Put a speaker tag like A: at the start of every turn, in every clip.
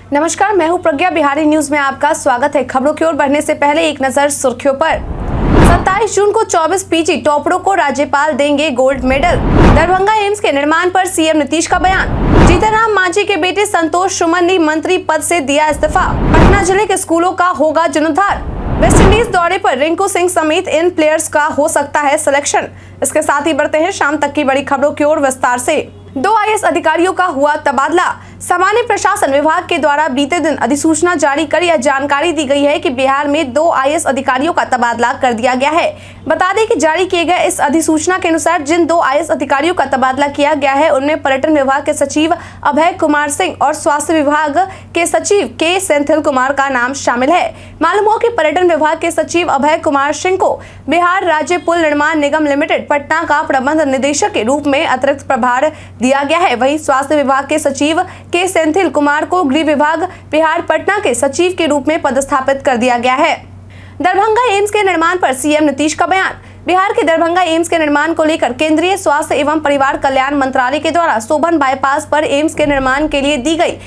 A: नमस्कार, मैं हूं प्रज्ञा। बिहारी न्यूज में आपका स्वागत है। खबरों की ओर बढ़ने से पहले एक नजर सुर्खियों पर। 27 जून को 24 पीजी टॉपरों को राज्यपाल देंगे गोल्ड मेडल। दरभंगा एम्स के निर्माण पर सीएम नीतीश का बयान। जीतन राम मांझी के बेटे संतोष सुमन ने मंत्री पद से दिया इस्तीफा। पटना जिले के स्कूलों का होगा जीर्णोद्धार। वेस्टइंडीज दौरे पर रिंकू सिंह समेत इन प्लेयर्स का हो सकता है सिलेक्शन। इसके साथ ही बढ़ते हैं शाम तक की बड़ी खबरों की ओर विस्तार से। 2 आईएएस अधिकारियों का हुआ तबादला। सामान्य प्रशासन विभाग के द्वारा बीते दिन अधिसूचना जारी कर यह जानकारी दी गई है कि बिहार में 2 आईएएस अधिकारियों का तबादला कर दिया गया है। बता दें कि जारी किए गए इस अधिसूचना के अनुसार जिन 2 आईएएस अधिकारियों का तबादला किया गया है उनमें पर्यटन विभाग के सचिव अभय कुमार सिंह और स्वास्थ्य विभाग के सचिव के सेंथिल कुमार का नाम शामिल है। मालूम हो कि पर्यटन विभाग के सचिव अभय कुमार सिंह को बिहार राज्य पुल निर्माण निगम लिमिटेड पटना का प्रबंध निदेशक के रूप में अतिरिक्त प्रभार दिया गया है। वहीं स्वास्थ्य विभाग के सचिव के सेंथिल कुमार को गृह विभाग बिहार पटना के सचिव के रूप में पदस्थापित कर दिया गया है। दरभंगा एम्स के निर्माण पर सीएम नीतीश का बयान। बिहार के दरभंगा एम्स के निर्माण को लेकर केंद्रीय स्वास्थ्य एवं परिवार कल्याण मंत्रालय के द्वारा सोबन बाईपास पर एम्स के निर्माण के लिए दी गई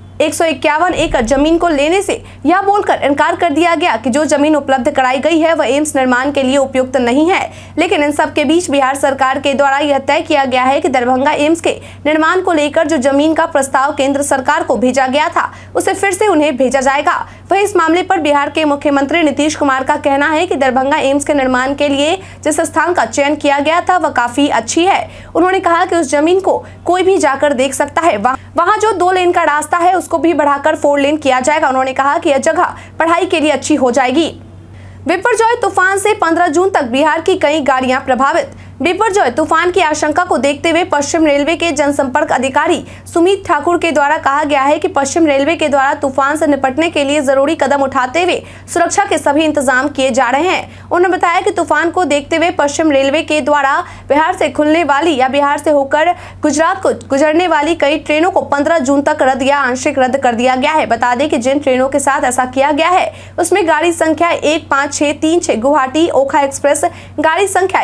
A: 151 एकड़ जमीन को लेने से यह बोलकर इनकार कर दिया गया कि जो जमीन उपलब्ध कराई गई है वह एम्स निर्माण के लिए उपयुक्त नहीं है। लेकिन इन सब के बीच बिहार सरकार के द्वारा यह तय किया गया है कि दरभंगा एम्स के निर्माण को लेकर जो जमीन का प्रस्ताव केंद्र सरकार को भेजा गया था उसे फिर से उन्हें भेजा जाएगा। वहीं इस मामले पर बिहार के मुख्यमंत्री नीतीश कुमार का कहना है कि दरभंगा एम्स के निर्माण के लिए जिस स्थान का चयन किया गया था वह काफी अच्छी है। उन्होंने कहा कि उस जमीन को कोई भी जाकर देख सकता है। वहाँ जो 2 लेन का रास्ता है उसको भी बढ़ाकर 4 लेन किया जाएगा। उन्होंने कहा कि यह जगह पढ़ाई के लिए अच्छी हो जाएगी। बिपरजॉय तूफान से 15 जून तक बिहार की कई गाड़ियां प्रभावित। बिपरजॉय तूफान की आशंका को देखते हुए पश्चिम रेलवे के जनसंपर्क अधिकारी सुमित ठाकुर के द्वारा कहा गया है कि पश्चिम रेलवे के द्वारा तूफान से निपटने के लिए जरूरी कदम उठाते हुए सुरक्षा के सभी इंतजाम किए जा रहे हैं। उन्होंने बताया कि तूफान को देखते हुए पश्चिम रेलवे के द्वारा बिहार से खुलने वाली या बिहार से होकर गुजरात को गुजरने वाली कई ट्रेनों को 15 जून तक रद्द या आंशिक रद्द कर दिया गया है। बता दें कि जिन ट्रेनों के साथ ऐसा किया गया है उसमें गाड़ी संख्या 15636 गुवाहाटी ओखा एक्सप्रेस, गाड़ी संख्या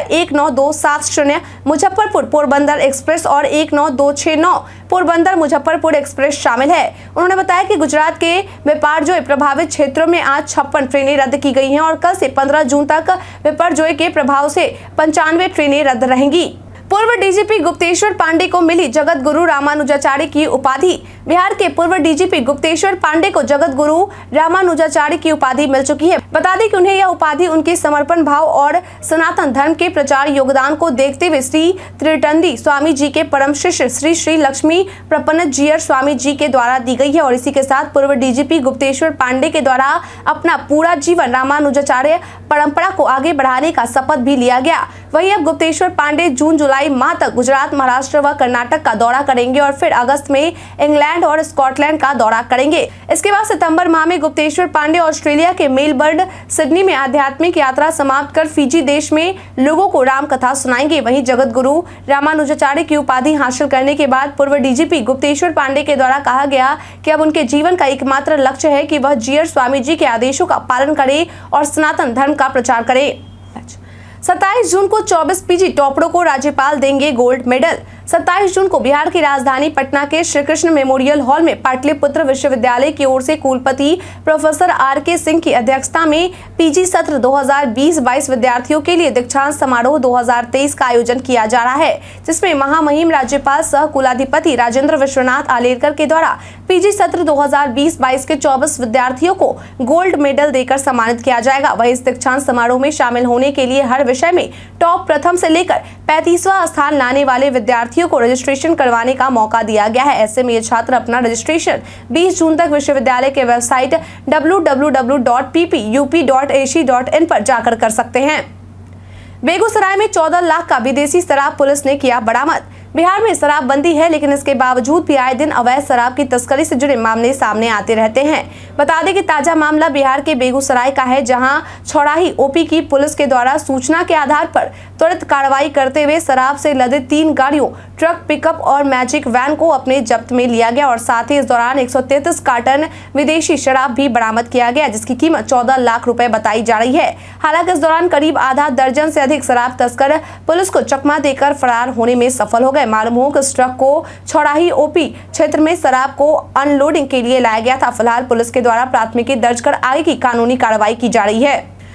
A: 19270 मुजफ्फरपुर पोरबंदर एक्सप्रेस और 19269 पोरबंदर मुजफ्फरपुर एक्सप्रेस शामिल है। उन्होंने बताया कि गुजरात के बिपरजॉय प्रभावित क्षेत्रों में आज 56 ट्रेनें रद्द की गई हैं और कल से 15 जून तक बिपरजॉय के प्रभाव से 95 ट्रेनें रद्द रहेंगी। पूर्व डीजीपी गुप्तेश्वर पांडे को मिली जगत गुरु रामानुजाचार्य की उपाधि। बिहार के पूर्व डीजीपी गुप्तेश्वर पांडे को जगत गुरु रामानुजाचार्य की उपाधि मिल चुकी है। बता दें कि उन्हें यह उपाधि उनके समर्पण भाव और सनातन धर्म के प्रचार योगदान को देखते हुए श्री त्रिटंडी स्वामी जी के परम शिष्य श्री श्री लक्ष्मी प्रपन्न जीयर स्वामी जी के द्वारा दी गई है। और इसी के साथ पूर्व डीजीपी गुप्तेश्वर पांडे के द्वारा अपना पूरा जीवन रामानुजाचार्य परंपरा को आगे बढ़ाने का शपथ भी लिया गया। वहीं अब गुप्तेश्वर पांडे जून जुलाई माह तक गुजरात, महाराष्ट्र व कर्नाटक का दौरा करेंगे और फिर अगस्त में इंग्लैंड और स्कॉटलैंड का दौरा करेंगे। इसके बाद सितंबर माह में गुप्तेश्वर पांडे ऑस्ट्रेलिया के मेलबर्न, सिडनी में आध्यात्मिक यात्रा समाप्त कर फिजी देश में लोगों को राम कथा सुनाएंगे। वहीं जगत गुरु रामानुजाचार्य की उपाधि हासिल करने के बाद पूर्व डीजीपी गुप्तेश्वर पांडे के द्वारा कहा गया कि अब उनके जीवन का एकमात्र लक्ष्य है कि वह जीयर स्वामी जी के आदेशों का पालन करे और सनातन धर्म का प्रचार करे। 27 जून को 24 पीजी टॉपरों को राज्यपाल देंगे गोल्ड मेडल। 27 जून को बिहार की राजधानी पटना के श्री कृष्ण मेमोरियल हॉल में पाटलिपुत्र विश्वविद्यालय की ओर से कुलपति प्रोफेसर आर.के. सिंह की अध्यक्षता में पीजी सत्र 2020-22 विद्यार्थियों के लिए दीक्षांत समारोह 2023 का आयोजन किया जा रहा है, जिसमें महामहिम राज्यपाल सह कुलाधिपति राजेंद्र विश्वनाथ आलेरकर के द्वारा पीजी सत्र 2020-22 के 24 विद्यार्थियों को गोल्ड मेडल देकर सम्मानित किया जाएगा। वहीं इस दीक्षांत समारोह में शामिल होने के लिए हर विषय में टॉप प्रथम से लेकर 35वां स्थान लाने वाले विद्यार्थियों को रजिस्ट्रेशन करवाने का मौका दिया गया है। ऐसे में ये छात्र अपना रजिस्ट्रेशन 20 जून तक विश्वविद्यालय के वेबसाइट www.ppup.ac.in पर जाकर कर सकते हैं। बेगूसराय में 14 लाख का विदेशी शराब पुलिस ने किया बरामद। बिहार में शराबबंदी है लेकिन इसके बावजूद भी आए दिन अवैध शराब की तस्करी से जुड़े मामले सामने आते रहते हैं। बता दें कि ताजा मामला बिहार के बेगूसराय का है, जहां छौड़ाही ओपी की पुलिस के द्वारा सूचना के आधार पर त्वरित कार्रवाई करते हुए शराब से लदे 3 गाड़ियों, ट्रक, पिकअप और मैजिक वैन को अपने जब्त में लिया गया और साथ ही इस दौरान 133 कार्टन विदेशी शराब भी बरामद किया गया, जिसकी कीमत 14 लाख रुपए बताई जा रही है। हालांकि इस दौरान करीब आधा दर्जन से अधिक शराब तस्कर पुलिस को चकमा देकर फरार होने में सफल हो गए। मालूम हो कि इस ट्रक को छौड़ाही ओपी क्षेत्र में शराब को अनलोडिंग के लिए लाया गया था। फिलहाल पुलिस के द्वारा प्राथमिकी दर्ज कर आगे की कानूनी कार्रवाई की जा रही है।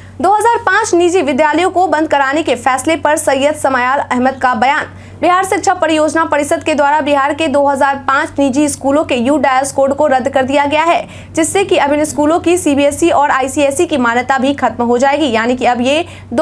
A: 2005 निजी विद्यालयों को बंद कराने के फैसले पर सैयद समायाल अहमद का बयान। बिहार शिक्षा परियोजना परिषद के द्वारा बिहार के 2005 निजी स्कूलों के यूडायस कोड को रद्द कर दिया गया है, जिससे कि अब इन स्कूलों की सीबीएसई और आईसीएसई की मान्यता भी खत्म हो जाएगी, यानी कि अब ये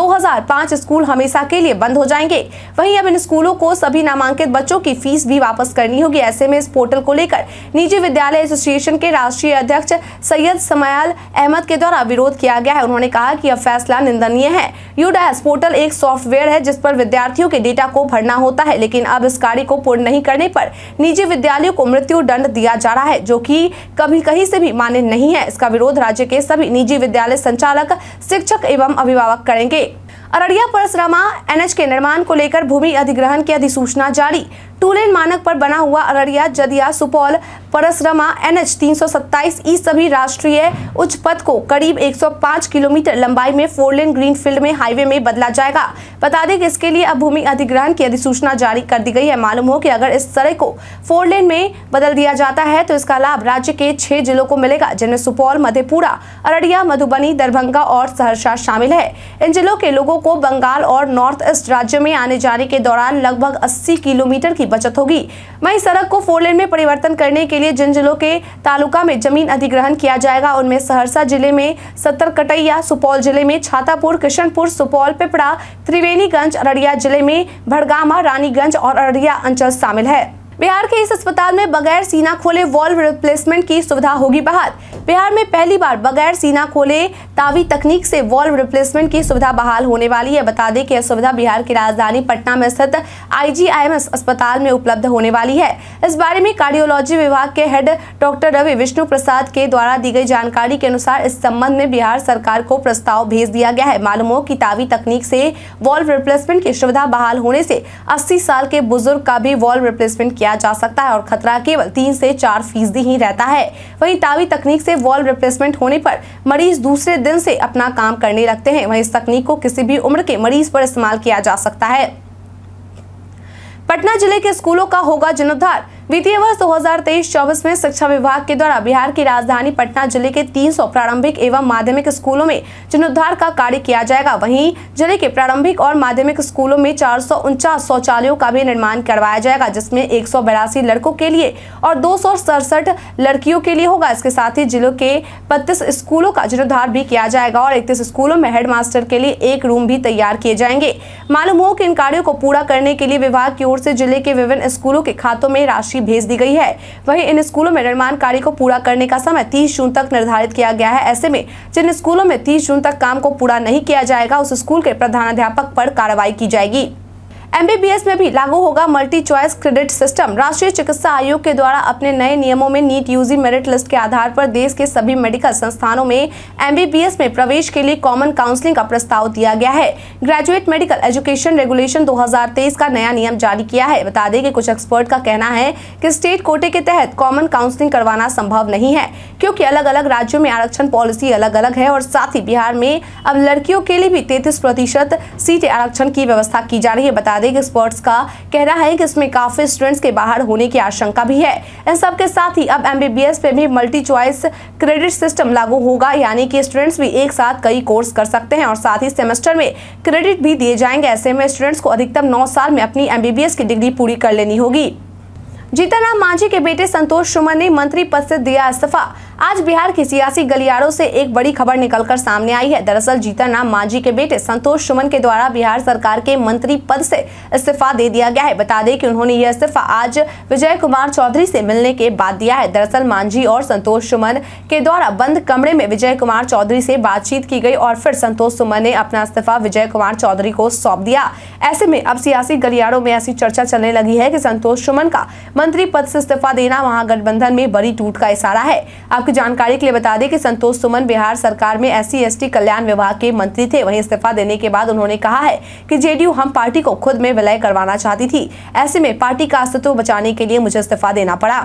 A: 2005 स्कूल हमेशा के लिए बंद हो जाएंगे। वहीं अब इन स्कूलों को सभी नामांकित बच्चों की फीस भी वापस करनी होगी। ऐसे में इस पोर्टल को लेकर निजी विद्यालय एसोसिएशन के राष्ट्रीय अध्यक्ष सैयद समायाल अहमद के द्वारा विरोध किया गया है। उन्होंने कहा कि यह फैसला निंदनीय है। यूडायस पोर्टल एक सॉफ्टवेयर है जिस पर विद्यार्थियों के डेटा को भरना होता है, लेकिन अब इस कार्य को पूर्ण नहीं करने पर निजी विद्यालयों को मृत्यु दंड दिया जा रहा है, जो कि कभी कहीं से भी मान्य नहीं है। इसका विरोध राज्य के सभी निजी विद्यालय संचालक, शिक्षक एवं अभिभावक करेंगे। अररिया परसरामा एनएच के निर्माण को लेकर भूमि अधिग्रहण की अधिसूचना जारी। 2 लेन मानक पर बना हुआ अररिया जदिया सुपौल परसरामा एनएच 327 ई सभी राष्ट्रीय उच्च पथ को करीब 105 किलोमीटर लंबाई में 4 लेन ग्रीनफील्ड में हाईवे में बदला जाएगा। बता दें कि इसके लिए अब भूमि अधिग्रहण की अधिसूचना जारी कर दी गई है। मालूम हो कि अगर इस सड़क को 4 लेन में बदल दिया जाता है तो इसका लाभ राज्य के 6 जिलों को मिलेगा, जिनमें सुपौल, मधेपुरा, अररिया, मधुबनी, दरभंगा और सहरसा शामिल है। इन जिलों के लोगों को बंगाल और नॉर्थ ईस्ट राज्य में आने जाने के दौरान लगभग 80 किलोमीटर की बचत होगी। वहीं सड़क को 4 लेन में परिवर्तन करने के लिए जिन जिलों के तालुका में जमीन अधिग्रहण किया जाएगा उनमें सहरसा जिले में सत्तरकटैया, सुपौल जिले में छातापुर, किशनपुर, सुपौल, पिपरा, त्रिवेणीगंज, अररिया जिले में भड़गामा, रानीगंज और अररिया अंचल शामिल है। बिहार के इस अस्पताल में बगैर सीना खोले वॉल्व रिप्लेसमेंट की सुविधा होगी बहाल। बिहार में पहली बार बगैर सीना खोले तावी तकनीक से वॉल्व रिप्लेसमेंट की सुविधा बहाल होने वाली है। बता दें कि यह सुविधा बिहार की राजधानी पटना में स्थित IGIMS अस्पताल में उपलब्ध होने वाली है। इस बारे में कार्डियोलॉजी विभाग के हेड डॉक्टर रवि विष्णु प्रसाद के द्वारा दी गई जानकारी के अनुसार इस संबंध में बिहार सरकार को प्रस्ताव भेज दिया गया है। मालूम हो कि तावी तकनीक से वॉल्व रिप्लेसमेंट की सुविधा बहाल होने से 80 साल के बुजुर्ग का भी वॉल्व रिप्लेसमेंट किया जा सकता है और खतरा केवल 3 से 4% ही रहता है। वहीं तावी तकनीक से वॉल्व रिप्लेसमेंट होने पर मरीज दूसरे दिन से अपना काम करने लगते हैं। वहीं इस तकनीक को किसी भी उम्र के मरीज पर इस्तेमाल किया जा सकता है। पटना जिले के स्कूलों का होगा जीर्णोद्धार। वित्तीय वर्ष 2023-24 में शिक्षा विभाग के द्वारा बिहार की राजधानी पटना जिले के 300 प्रारंभिक एवं माध्यमिक स्कूलों में जीर्णोद्धार का कार्य किया जाएगा। वहीं जिले के प्रारंभिक और माध्यमिक स्कूलों में 449 शौचालयों का भी निर्माण करवाया जाएगा, जिसमें 182 लड़कों के लिए और 267 लड़कियों के लिए होगा। इसके साथ ही जिलों के 32 स्कूलों का जीर्णोद्धार भी किया जाएगा और 31 स्कूलों में हेडमास्टर के लिए एक रूम भी तैयार किए जाएंगे। मालूम हो कि इन कार्यों को पूरा करने के लिए विभाग की ओर से जिले के विभिन्न स्कूलों के खातों में राशि भेज दी गई है। वहीं इन स्कूलों में निर्माण कार्य को पूरा करने का समय 30 जून तक निर्धारित किया गया है। ऐसे में जिन स्कूलों में 30 जून तक काम को पूरा नहीं किया जाएगा उस स्कूल के प्रधानाध्यापक पर कार्रवाई की जाएगी। MBBS में भी लागू होगा मल्टी चॉइस क्रेडिट सिस्टम। राष्ट्रीय चिकित्सा आयोग के द्वारा अपने नए नियमों में नीट यूजी मेरिट लिस्ट के आधार पर देश के सभी मेडिकल संस्थानों में MBBS में प्रवेश के लिए कॉमन काउंसलिंग का प्रस्ताव दिया गया है। ग्रेजुएट मेडिकल एजुकेशन रेगुलेशन 2023 का नया नियम जारी किया है। बता दें कि कुछ एक्सपर्ट का कहना है कि स्टेट कोटे के तहत कॉमन काउंसलिंग करवाना संभव नहीं है, क्योंकि अलग अलग राज्यों में आरक्षण पॉलिसी अलग अलग है और साथ ही बिहार में अब लड़कियों के लिए भी 33% सीटें आरक्षण की व्यवस्था की जा रही है। बता एक्सपर्ट्स का कहना है कि इसमें काफी स्टूडेंट्स के बाहर होने की आशंका भी है। इन सब के साथ ही अब MBBS पे भी मल्टी चॉइस क्रेडिट सिस्टम लागू होगा, यानी कि स्टूडेंट्स भी एक साथ कई कोर्स कर सकते हैं और साथ ही सेमेस्टर में क्रेडिट भी दिए जाएंगे। ऐसे में स्टूडेंट्स को अधिकतम 9 साल में अपनी MBBS की डिग्री पूरी कर लेनी होगी। जीतन राम मांझी के बेटे संतोष सुमन ने मंत्री पद से दिया इस्तीफा। आज बिहार की सियासी गलियारों से एक बड़ी खबर निकलकर सामने आई है। दरअसल जीतन राम मांझी के बेटे संतोष सुमन के द्वारा बिहार सरकार के मंत्री पद से इस्तीफा दे दिया गया है। बता दें कि उन्होंने यह इस्तीफा आज विजय कुमार चौधरी से मिलने के बाद दिया है। दरअसल मांझी और संतोष सुमन के द्वारा बंद कमरे में विजय कुमार चौधरी से बातचीत की गई और फिर संतोष सुमन ने अपना इस्तीफा विजय कुमार चौधरी को सौंप दिया। ऐसे में अब सियासी गलियारों में ऐसी चर्चा चलने लगी है कि संतोष सुमन का मंत्री पद से इस्तीफा देना महागठबंधन में बड़ी टूट का इशारा है। अब आपकी जानकारी के लिए बता दें कि संतोष सुमन बिहार सरकार में SC/ST कल्याण विभाग के मंत्री थे। वहीं इस्तीफा देने के बाद उन्होंने कहा है कि जेडीयू हम पार्टी को खुद में विलय करवाना चाहती थी, ऐसे में पार्टी का अस्तित्व बचाने के लिए मुझे इस्तीफा देना पड़ा।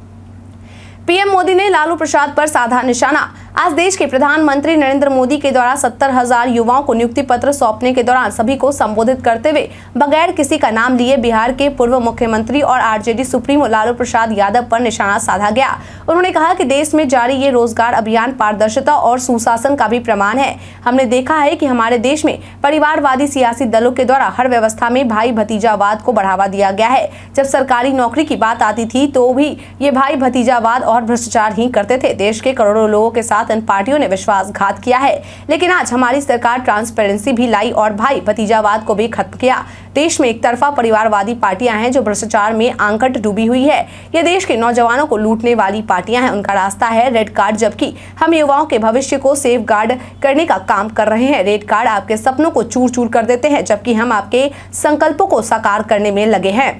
A: पीएम मोदी ने लालू प्रसाद पर साधा निशाना। आज देश के प्रधानमंत्री नरेंद्र मोदी के द्वारा 70,000 युवाओं को नियुक्ति पत्र सौंपने के दौरान सभी को संबोधित करते हुए बगैर किसी का नाम लिए बिहार के पूर्व मुख्यमंत्री और आरजेडी सुप्रीमो लालू प्रसाद यादव पर निशाना साधा गया। उन्होंने कहा कि देश में जारी ये रोजगार अभियान पारदर्शिता और सुशासन का भी प्रमाण है। हमने देखा है कि हमारे देश में परिवारवादी सियासी दलों के द्वारा हर व्यवस्था में भाई भतीजावाद को बढ़ावा दिया गया है। जब सरकारी नौकरी की बात आती थी तो भी ये भाई भतीजावाद और भ्रष्टाचार ही करते थे। देश के करोड़ों लोगों के साथ इन पार्टियों ने विश्वासघात किया है, लेकिन आज हमारी सरकार ट्रांसपेरेंसी भी लाई और भाई भतीजावाद को भी खत्म किया। देश में एक तरफा परिवारवादी पार्टियां हैं जो भ्रष्टाचार में आंकट डूबी हुई है। ये देश के नौजवानों को लूटने वाली पार्टियां हैं। उनका रास्ता है रेड कार्ड, जबकि हम युवाओं के भविष्य को सेफ गार्ड करने का काम कर रहे हैं। रेड कार्ड आपके सपनों को चूर चूर कर देते हैं, जबकि हम आपके संकल्पों को साकार करने में लगे हैं।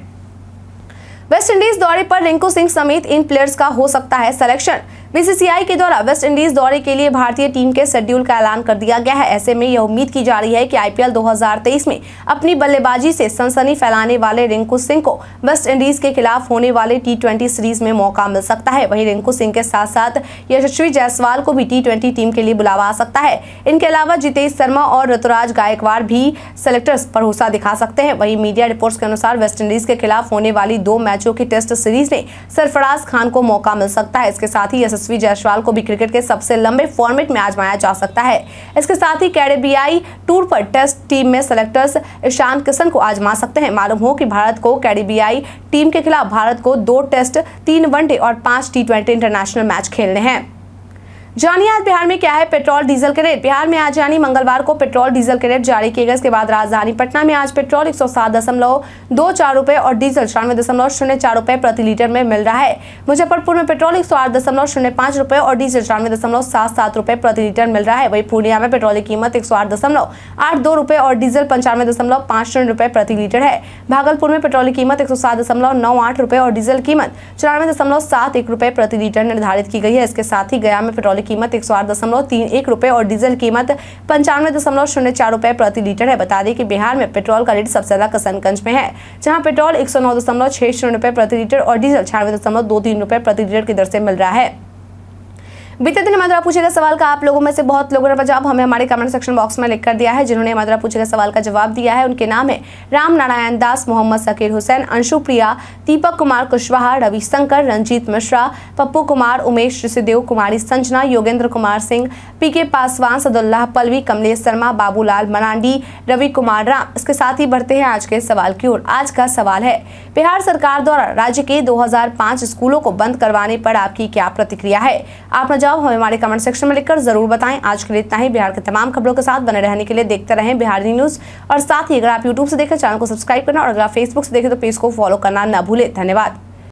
A: वेस्ट इंडीज दौरे पर रिंकू सिंह समेत इन प्लेयर्स का हो सकता है सिलेक्शन। बीसीसीआई के द्वारा वेस्ट इंडीज दौरे के लिए भारतीय टीम के शेड्यूल का ऐलान कर दिया गया है। ऐसे में यह उम्मीद की जा रही है कि आईपीएल 2023 में अपनी बल्लेबाजी से सनसनी फैलाने वाले रिंकू सिंह को वेस्ट इंडीज के खिलाफ होने वाले T20 सीरीज में मौका मिल सकता है। वहीं रिंकू सिंह के साथ साथ यशस्वी जायसवाल को भी T20 टीम के लिए बुलावा आ सकता है। इनके अलावा जितेश शर्मा और ऋतुराज गायकवाड़ भी सेलेक्टर्स भरोसा दिखा सकते हैं। वहीं मीडिया रिपोर्ट्स के अनुसार वेस्ट इंडीज के खिलाफ होने वाली 2 मैचों की टेस्ट सीरीज में सरफराज खान को मौका मिल सकता है। इसके साथ ही यशस्वी जायसवाल को भी क्रिकेट के सबसे लंबे फॉर्मेट में आजमाया जा सकता है। इसके साथ ही कैरेबियाई टूर पर टेस्ट टीम में सेलेक्टर्स ईशान किशन को आजमा सकते हैं। मालूम हो कि भारत को कैरेबियाई टीम के खिलाफ भारत को 2 टेस्ट, 3 वनडे और 5 T20 इंटरनेशनल मैच खेलने हैं। जानिए आज बिहार में क्या है पेट्रोल डीजल के रेट। बिहार में आज यानी मंगलवार को पेट्रोल डीजल के रेट जारी किए गए। इसके बाद राजधानी पटना में आज पेट्रोल 107.24 रुपए और डीजल 96.04 रुपए प्रति लीटर में मिल रहा है। मुजफ्फरपुर में पेट्रोल 108.05 रुपए और डीजल 96.77 रुपए प्रति लीटर मिल रहा है। वहीं पूर्णिया में पेट्रोल की कीमत 108.82 रुपए और डीजल 95.50 रुपए प्रति लीटर है। भागलपुर में पेट्रोल की कीमत 107.98 रुपए और डीजल कीमत 94.71 रुपए प्रति लीटर निर्धारित की गई है। इसके साथ ही गया में पेट्रोल कीमत 108.31 रुपए और डीजल कीमत 95.04 रुपए प्रति लीटर है। बता दें कि बिहार में पेट्रोल का रेट सबसे ज्यादा किशनगंज में है, जहां पेट्रोल 109.60 रुपए प्रति लीटर और डीजल 96.23 रुपए प्रति लीटर की दर से मिल रहा है। बीते दिन हमारे पूछे गए सवाल का आप लोगों में से बहुत लोगों ने जवाब हमें हमारे कमेंट सेक्शन बॉक्स में लिख कर दिया है। जिन्होंने हमारे पूछे गए सवाल का जवाब दिया है उनके नाम है राम नारायण दास, मोहम्मद सकीर हुसैन, अंशु प्रिया, दीपक कुमार कुशवाहा, रविशंकर, रंजीत मिश्रा, पप्पू कुमार, उमेश ऋषिदेव, कुमारी संजना, योगेंद्र कुमार सिंह, पीके पासवान, सदुल्लाह पलवी, कमलेश शर्मा, बाबूलाल मरांडी, रवि कुमार राम। इसके साथ ही बढ़ते हैं आज के सवाल की ओर। आज का सवाल है बिहार सरकार द्वारा राज्य के 2005 स्कूलों को बंद करवाने पर आपकी क्या प्रतिक्रिया है। आप जवाब हमें हमारे कमेंट सेक्शन में लिखकर जरूर बताएं। आज के लिए इतना ही। बिहार के तमाम खबरों के साथ बने रहने के लिए देखते रहें बिहारी न्यूज। और साथ ही अगर आप यूट्यूब से देखें चैनल को सब्सक्राइब करना और अगर आप फेसबुक से देखें तो पेज को फॉलो करना न भूलें। धन्यवाद।